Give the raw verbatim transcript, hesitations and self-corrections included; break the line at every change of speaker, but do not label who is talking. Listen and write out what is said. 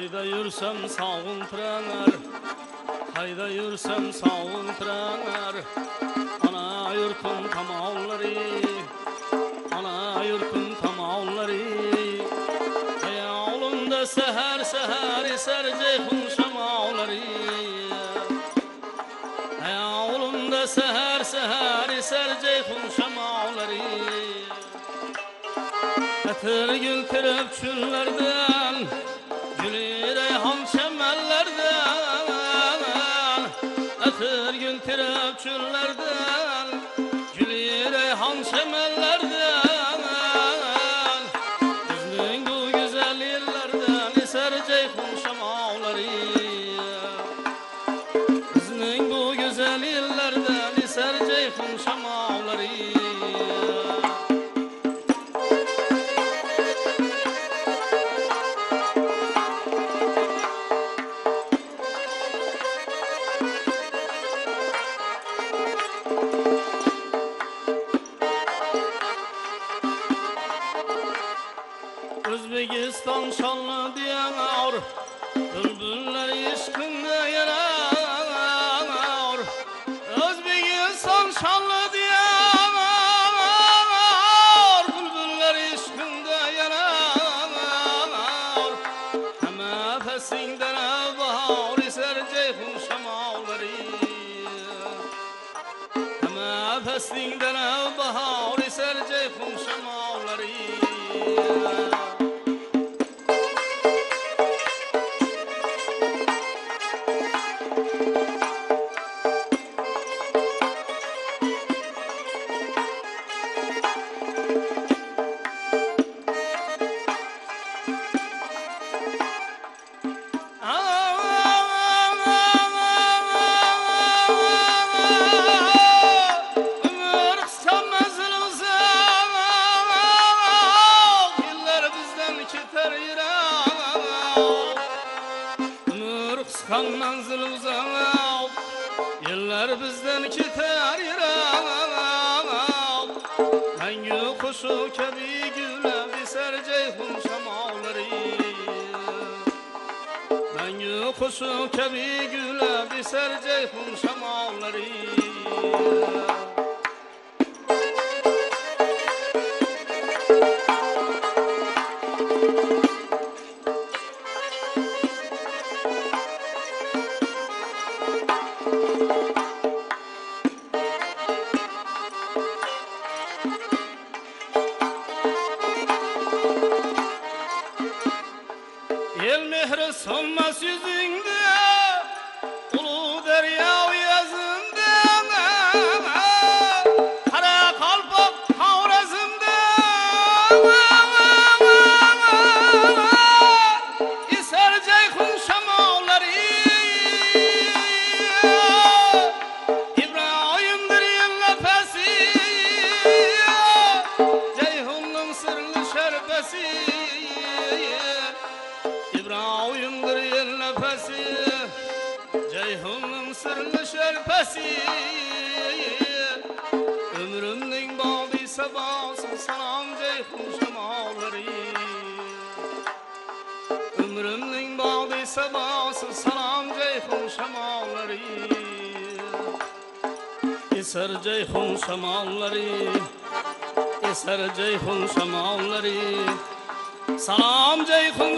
Hayda yürsem sağın trener, hayda yürsem sağın trener. Ana yurtun tamamları, ana yurtun tamamları. Ayağımda seher seher eser ceyhun şemaları. Ayağımda seher seher eser ceyhun şemaları. Etir gül terep çüllerden, gülü reyhan çemellerden. Etir gül terep çüllerden, gülü reyhan çemellerden. Bizning bu güzel yerlerden eser ceyhun şemaları. Bizning bu güzel yerlerden eser ceyhun şemaları. Özbekistan şanlı diyen ağır, bülbüller işkinde yanar. Özbekistan şanlı diyen ağır, bülbüller işkinde yanar. Heme fesinden bahar eser ceyhun şemaları. Heme fesinden bahar eser ceyhun şemaları. Kan manzil uzak, yıllar bizden keter yirak. Hangi kuşu kebi güle eser ceyhun şemaları. Hangi kuşu kebi güle eser ceyhun şemaları. El mehri solmaz yüzünde, ulu derya yazında. Kara kalpak havrazında. Eser ceyhun şemaları. İbrahim'dir yel nefesi, ceyhunun sırlı şerbesi. İbrahim'dir yel nefesi, ceyhunun sırlı şerpesi. Ömrümün bağlı sabahsın salam ceyhun şemaları. Ömrümün bağlı sabahsın salam ceyhun şemaları. Eser ceyhun şemaları, eser ceyhun şemaları. Salam ceyhun